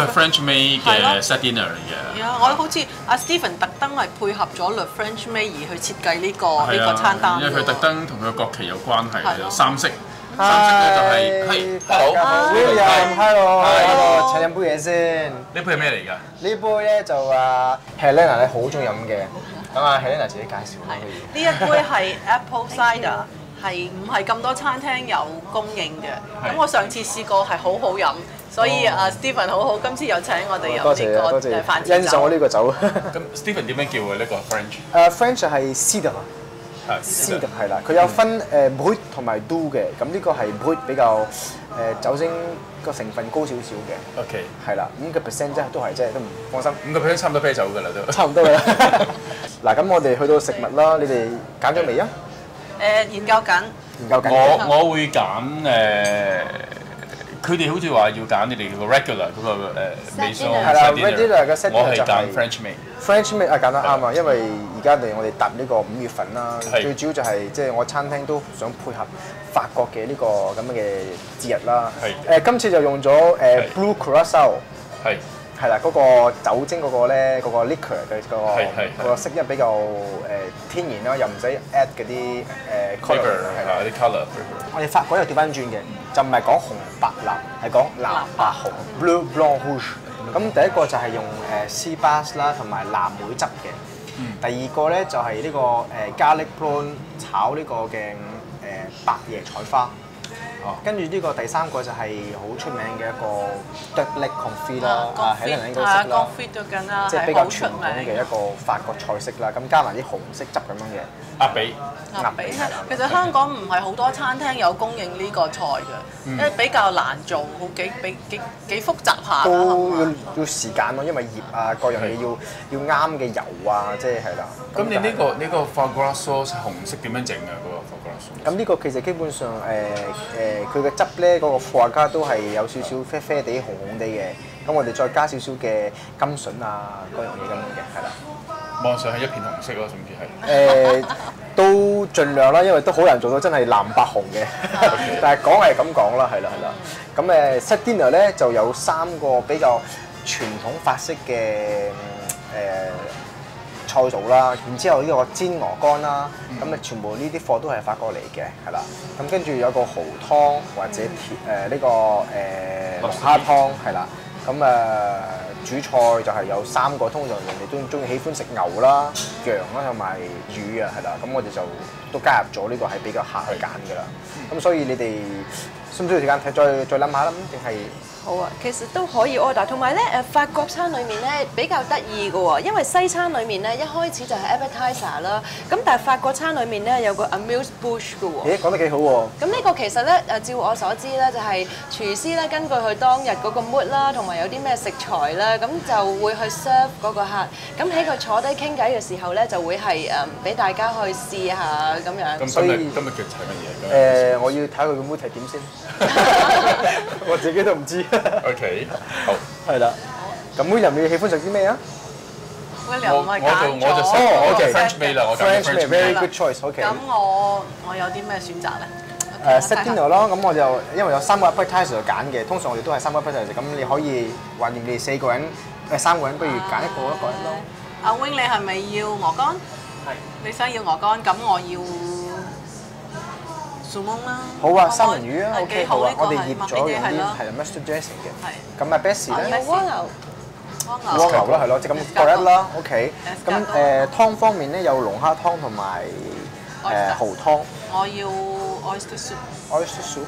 係 French Maid 嘅 set dinner 嚟嘅。 係啊，我好似阿 Stephen 特登係配合咗 Le French Maid 而去設計呢個餐單。 因為佢特登同佢個國旗有關係，有三色。 三色咧就係 Hello，請飲杯嘢先。 呢杯係咩嚟㗎？ 呢杯咧就Helena 咧好中意飲嘅，咁Helena 自己介紹啦。 呢一杯係 Apple Cider， 係唔係咁多餐廳有供應嘅？咁我上次試過係好好飲，所以Stephen 好好，今次又請我哋飲呢個飯前酒。 欣賞我呢個酒。 咁 Stephen 點樣叫嘅呢個 French 係 Cidre。Cidre 係啦，佢有分Brut同埋 Doux 嘅，咁呢個係 Brut 比較酒精個成分高少少嘅。 OK。 係啦，5%啫，都係啫，都唔放心。 5%差唔多啤酒㗎啦都。 差唔多㗎啦。嗱，咁我哋去到食物啦，你哋揀咗未啊？ 研究緊。 研究緊。 我會揀佢哋好似話要揀你哋個 regular 嗰個美餸。 係啦 ，regular 嘅 set 我係揀 French Maid。French Maid 揀得啱啊，因為而家我哋踏呢個5月份啦，最主要就係即係我餐廳都想配合法國嘅呢個咁樣嘅節日啦。係。今次就用咗Blue Curaçao。係。係啦，嗰個酒精嗰個咧，嗰個 liquor 嘅個色因比較天然啦，又唔使 add 嗰啲colour 係啦， 啲 colour。 我哋法國又調翻轉嘅，就唔係講紅白藍，係講藍白紅 bleu blanc rouge。咁第一個就係用sea bass 啦，同埋藍莓汁嘅。第二個咧就係呢個garlic prawn 炒呢個嘅白椰菜花。跟住呢個第三個就係好出名嘅一個 duck leg confit 啦，喺人應該識啦，即係比較傳統嘅一個法國菜式啦。咁加埋啲紅色汁咁樣嘅鴨髀。 其實香港唔係好多餐廳有供應呢個菜嘅，因為比較難做，好幾複雜下。 都要時間咯，因為醃啊各樣嘢要啱嘅油啊，即係啦。 咁你呢個 foie gras sauce 紅色點樣整啊？嗰個 foie gras sauce？ 咁呢個其實基本上佢嘅汁咧，嗰個foie gras都係有少少啡啡地、紅紅地嘅。咁我哋再加少少嘅甘筍啊，各樣嘢咁樣嘅，係啦。 望上係一片紅色咯，甚至係。都盡量啦，因為都好難做到真係藍白紅嘅。但係講係咁講啦，係啦。咁set dinner 咧就有3個比較傳統法式嘅菜組啦，然之後呢個煎鵝肝啦，咁全部呢啲貨都係法國嚟嘅，係啦。咁跟住有個蠔湯或者呢個龍蝦湯係啦。咁主菜就係有3個，通常人哋都中意喜歡食牛啦、羊啦同埋魚啊，係啦。咁我哋就都加入咗呢個係比較客去揀㗎啦。咁所以你哋需唔需要時間睇再諗下啦？定係？ 好啊，其實都可以 order， 同埋咧法國餐裡面咧比較得意嘅喎，因為西餐裡面咧一開始就係 appetizer 啦，咁但係法國餐裡面咧有個 amuse bouche 嘅喎。 咦，講得幾好喎！ 咁呢個其實咧照我所知咧就係廚師咧根據佢當日嗰個 mood 啦，同埋有啲咩食材啦，咁就會去 serve 嗰個客。咁喺佢坐低傾偈嘅時候咧，就會係俾大家去試下咁樣。 咁今日嘅係乜嘢？ 我要睇佢個 mood 係點先，我自己都唔知。 OK， 好， 係啦。咁William你喜歡食啲咩啊？ 我就 OK French Maid 啦，我揀 French Maid，very good choice。OK。 咁我有啲咩選擇咧 ？set dinner 咯，咁我就因為有3個 appetizer 揀嘅，通常我哋都係3個 appetizer，咁你可以橫掂你4個人3個人，不如揀一個咯。 阿 Wing 你係咪要鵝肝？係。你想要鵝肝，咁我要啦， 好啊，三文魚啊 ，OK 好啊，我哋醃咗用啲係 mustard dressing 嘅。係。咁啊 Bessie 咧？ 蝸牛。 蝸牛啦，係咯，即係咁各一啦 ，OK。咁湯方面咧有龍蝦湯同埋蠔湯。 我要 oyster soup。oyster soup。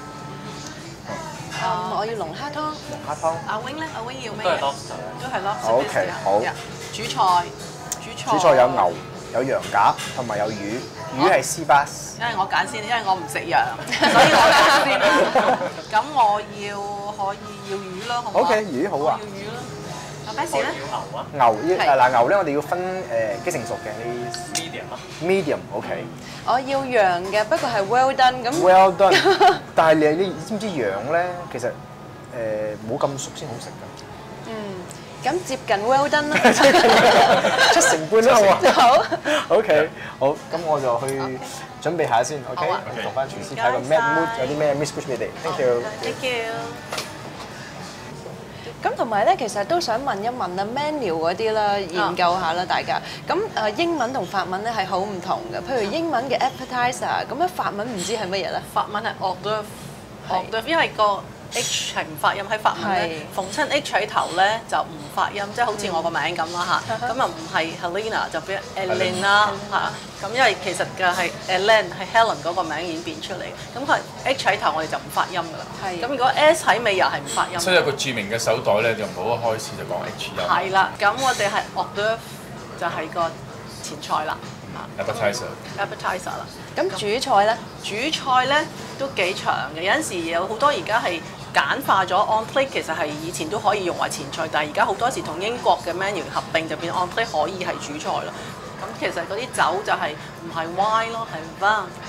我要龍蝦湯。 龍蝦湯。 阿 Wing 咧？阿 Wing 要咩？都係 lobster。都係 lobster。 OK， 好。 主菜有牛，有羊架，同埋有魚。魚係sea bass。 因為我揀先，因為我唔食羊，所以我揀先啦。咁我可以要魚啦，好唔好 ？OK， 魚好啊。 要魚啦。阿 Bessie 咧？ 牛咧，我哋要分幾成熟嘅呢 ？medium，OK。 我要羊嘅，不過係 well done 咁。 well done， 但係你知唔知羊咧，其實冇咁熟先好食㗎。 咁接近 well done 啦 ，7成半啦， 好。 OK， 好，咁我就去準備下先 ，OK， 同翻廚師睇個 mad mood 有啲咩 miss push 俾你哋 ，thank you。 咁咁同埋咧，其實都想問一問啦 menu 嗰啲啦，研究下啦，大家。咁英文同法文咧係好唔同嘅。譬如英文嘅 appetizer，咁樣法文唔知係乜嘢咧？ 法文係 hors d'oeuvre，因為個 H 係唔發音喺法文咧，逢親 H 喺頭咧就唔發音，即係好似我個名咁啦嚇。咁啊唔係 Helena 就變 Elena 嚇。咁因為其實嘅係 Ellen 係 Helen 嗰個名演變出嚟，咁佢 H 喺頭我哋就唔發音㗎啦。咁如果 S 喺尾又係唔發音。 所以有個著名嘅手袋咧，就唔好一開始就講 H 音。 係啦，咁我哋係 hors d'oeuvre 就係個前菜啦。appetizer 啦。 咁主菜咧？ 主菜咧都幾長嘅，有陣時有好多而家係簡化咗 entrée，其實係以前都可以用為前菜，但係而家好多時同英國嘅 menu 合併就變 entrée可以係主菜咯。咁其實嗰啲酒就係唔係 wine 咯，係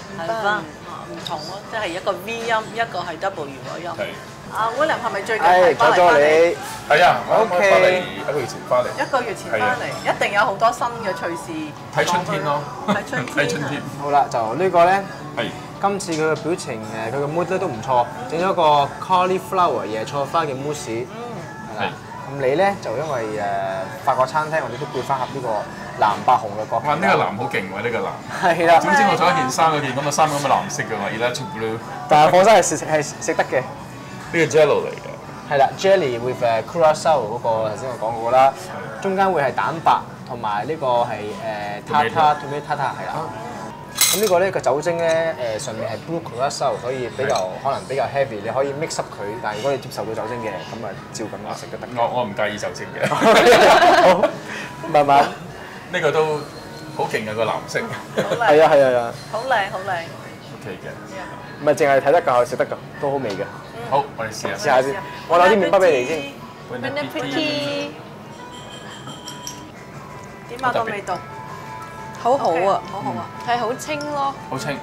vin 唔同咯，即係一個 V 音，一個係 W 嗰音。阿 William 係咪最近係巴黎翻嚟？ 係啊，我翻嚟1個月前翻嚟。 1個月前翻嚟，一定有好多新嘅趣事。 睇春天咯， 睇春天。 好啦，就呢個咧， 係今次佢嘅表情佢嘅 mood 咧都唔錯，整咗個 cauliflower 椰菜花嘅 mousse。係。咁你咧就因為法國餐廳，我哋都配翻合呢個藍白紅嘅角。 哇！呢個藍好勁喎，呢個藍。 係啦。 總之我着一件衫，嗰件咁嘅衫咁嘅藍色嘅嘛 ，electric blue。 但係放心係食得嘅。 呢個 jello 嚟嘅。 係啦 ，jelly with curacao 嗰個頭先我講過啦，中間會係蛋白同埋呢個係tartar tomato tartar 係啦。咁呢個咧個酒精咧上面係 blue curacao，所以可能比較 heavy， 你可以 mix up 佢，但係如果你接受到酒精嘅，咁啊照咁樣食都得。 我唔介意酒精嘅。 好，慢慢。 呢個都好勁嘅個藍色。 係啊係啊。 好靚好靚。 OK 嘅。 唔係淨係睇得㗎，食得㗎，都好味嘅。 好，我哋試下先。我攞啲麵包俾你先。 Bon appétit。點啊個味道？ 好好啊， 好好啊， 係好清咯。 好清。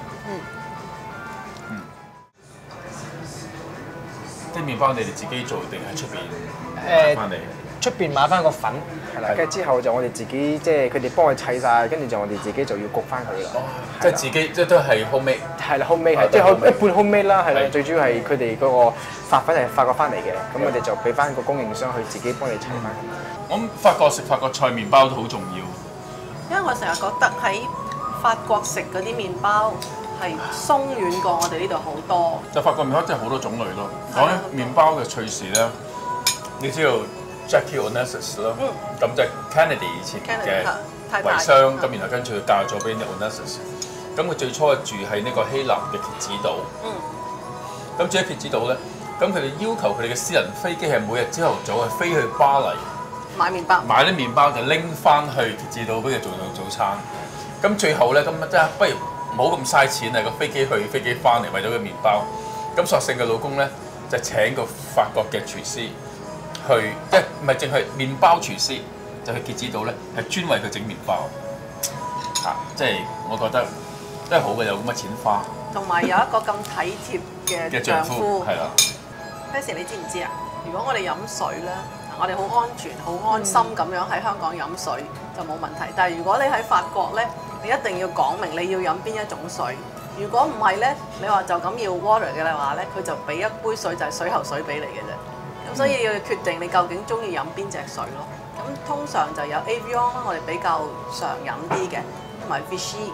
啲麵包你哋自己做定係出邊買翻嚟？ 出邊買翻個粉，係啦，跟住之後就我哋自己即係佢哋幫我砌晒，跟住就我哋自己就要焗翻佢啦。 即係自己即係都係 homemade。係啦 ，homemade 係即係一半 homemade 啦，係啦。最主要係佢哋嗰個發粉係法國翻嚟嘅，咁我哋就俾翻個供應商去自己幫你砌翻。 我諗法國食法國菜麵包都好重要。 因為我成日覺得喺法國食嗰啲麵包係鬆軟過我哋呢度好多。 就法國麵包真係好多種類咯。講起麵包嘅趣事咧，你知道 Jackie Onassis 咯，咁就係 Kennedy 以前嘅遺孀，咁然後跟住佢嫁咗俾 Onassis。咁佢最初住喺呢個希臘嘅蠍子島。咁住喺蠍子島咧，咁佢哋要求佢哋嘅私人飛機係每日朝頭早係飛去巴黎。 買麵包， 買啲麵包就拎翻去蠍子島俾佢做早餐。咁最後咧，咁真係不如唔好咁嘥錢啊！個飛機去飛機翻嚟，為咗個麵包。咁索性嘅老公咧就請個法國嘅廚師去，即係唔係淨係麵包廚師，就去蠍子島咧係專為佢整麵包。即係我覺得真係好嘅，有咁嘅錢花。 同埋有一個咁體貼嘅丈夫。 係啦。 Percy 你知唔知啊？如果我哋飲水咧？我哋好安全、好安心咁樣喺香港飲水就冇問題。但係如果你喺法國咧，你一定要講明你要飲邊一種水。如果唔係咧，你話就咁要 water 嘅話咧，佢就俾一杯水就係水喉水俾你嘅啫。咁所以要決定你究竟中意飲邊隻水咯。咁通常就有 Evian 啦，我哋比較常飲啲嘅，同埋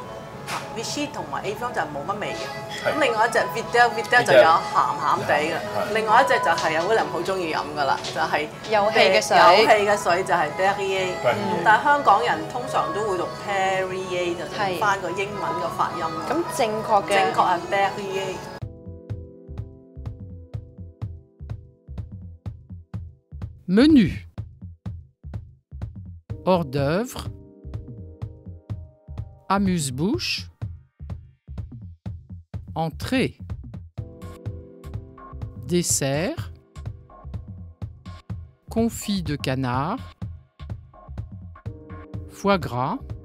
Vichy 同埋 Evian 就冇乜味嘅。咁另外一隻 Vidal 就有鹹地嘅。另外一隻就係阿 William 好中意飲噶啦，就係有氣嘅水。 有氣嘅水就係 Perrier。但係香港人通常都會讀 Perrier， 就讀翻個英文嘅發音。 咁正確係 Perrier。 Menu. Hors d'œuvre. Amuse-bouche. Entrée. Dessert. Confit de canard. Foie gras.